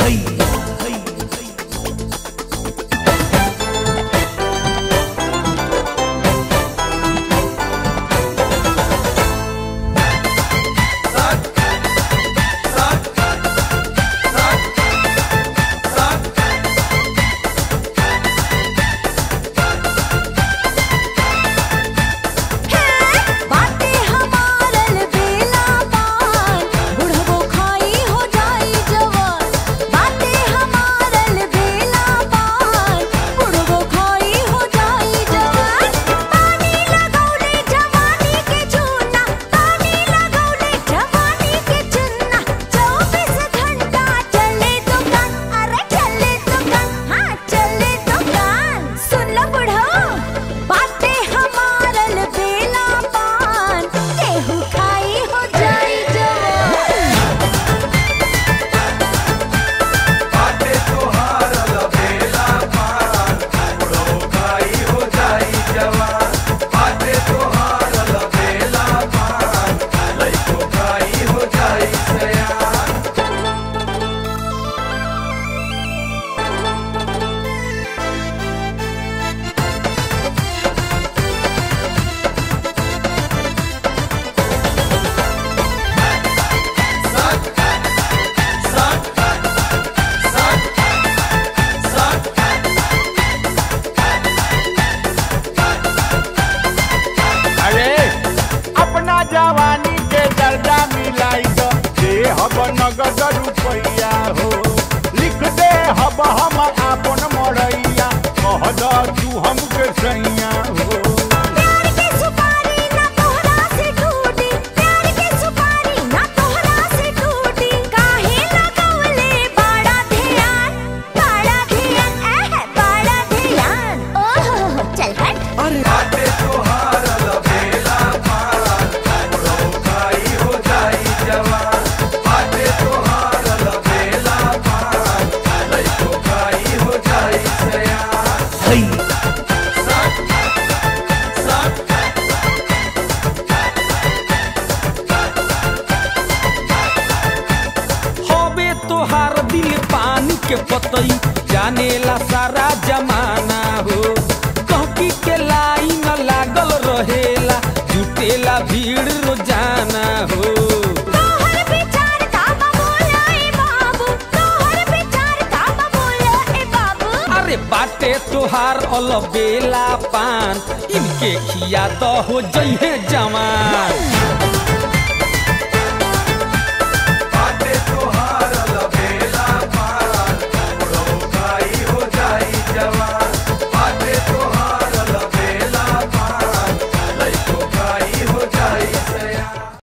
जवानी के दर्जा मिलाई दो दे हब नगद रुपया हो लिख दे हब हम आपन मरैया कह दो तू हमके सैया हो। प्यार के सुपारी ना तोहरा से टूटी, प्यार के सुपारी ना तोहरा से टूटी, काहे लगवले बड़ा ध्यान बड़ा ध्यान ओह चल हट। अरे बाटे तोहार लबेला पान बुढ़ो खाई हो जाई जवान, बाटे तोहार लबेला पान लइको खाई हो जाई सयान। होबे तोहार दिल पानी के पतई जानेला सारा जमाना हो, गहकी के लाइन लागल रहेला जुटेला भीड़ रोजाना हो। तोहर विचार का बोला ए बाबू, तोहर विचार का बोला ए बाबू। अरे बाटे तोहार अलबेला पान इनके खिया तो हो जइहे जवान।